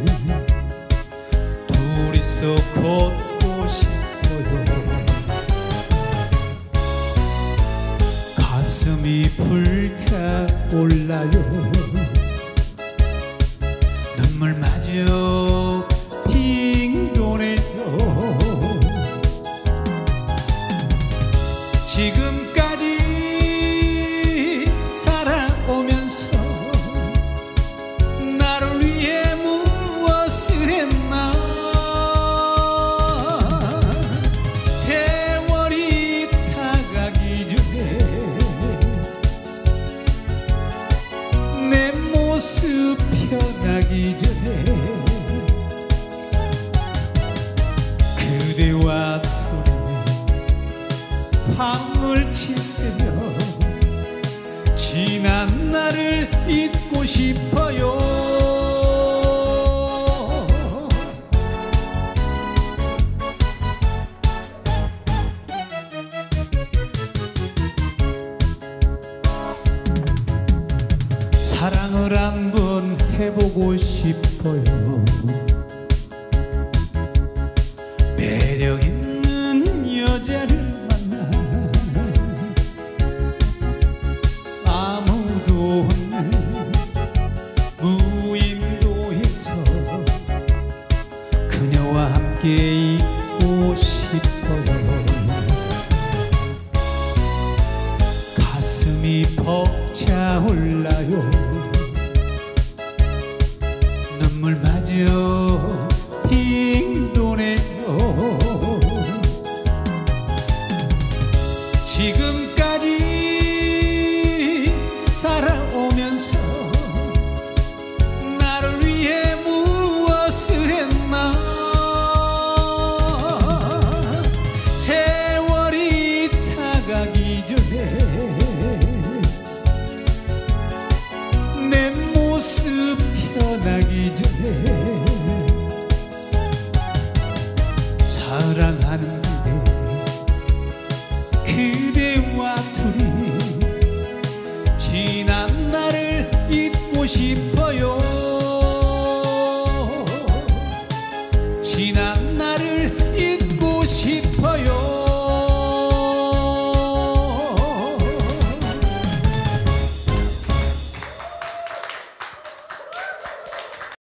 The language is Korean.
둘이서 걷고 싶어요. 가슴이 불타올라요. 눈물마저 핑 도네요. 지금까지 살아오면서 나를 위해 무엇을 했나. 세월이 타가기 전에 내 모습 변하기 전에 그대와 둘이 밤을 치새며 지난 날을 잊고 싶어요. 사랑을 한번 해보고 싶어요. 매력 있는 여자를 만나 아무도 없는 무인도에서 그녀와 함께 있고 싶어요. 가슴이 벅차올라요. 눈물마저 핑 도네요. 지금까지 살아오면서 나를 위해 무엇을 했나. 세월이 타가기 전에 내 모습 변하기 전에 사랑하는데 그대와 둘이 지난 날을 잊고 싶어요.